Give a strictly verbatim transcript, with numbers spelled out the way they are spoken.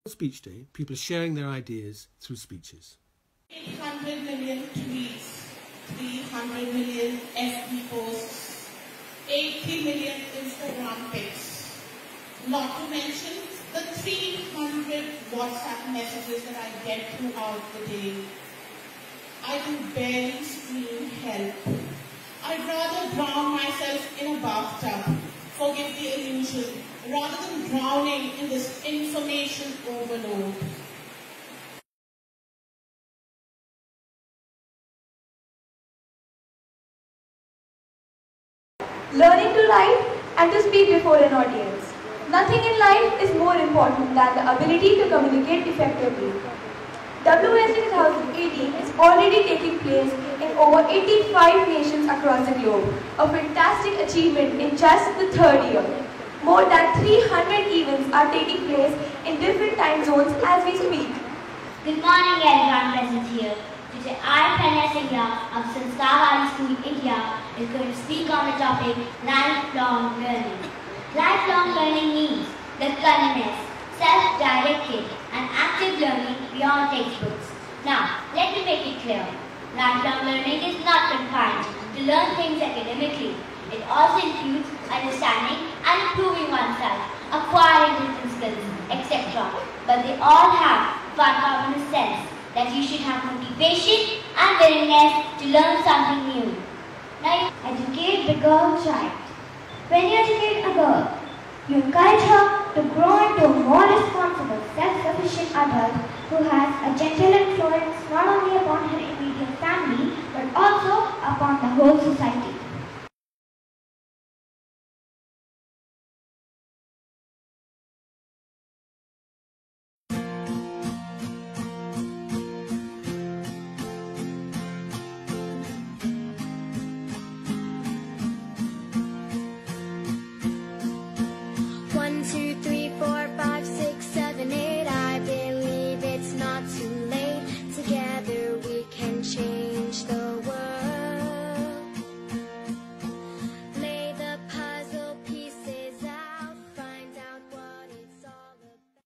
Speech Day, people sharing their ideas through speeches. eight hundred million tweets, three hundred million F B posts, eighty million Instagram pics, not to mention the three hundred WhatsApp messages that I get throughout the day. I can barely scream help. I'd rather drown myself in a bathtub, forgive the illusion, rather than drowning in this information overload. Learning to write and to speak before an audience. Nothing in life is more important than the ability to communicate effectively. W S D twenty eighteen is already taking place in over eighty-five nations across the globe, a fantastic achievement in just the third year. More than three hundred events are taking place in different time zones as we speak. Good morning everyone present here. Today I, Pranya Singh of Sanskaar School, India, is going to speak on the topic lifelong learning. Lifelong learning means the cunningness, self-directed and active learning beyond textbooks. Now, let me make it clear. Lifelong learning is not confined to learn things academically. It also includes understanding and improving oneself, acquiring different skills, et cetera. But they all have one common sense, that you should have motivation and willingness to learn something new. Now, educate the girl child. When you educate a girl, you encourage her to grow into a more responsible, self-sufficient adult who has a gentle influence not only upon her immediate family but also upon the whole society.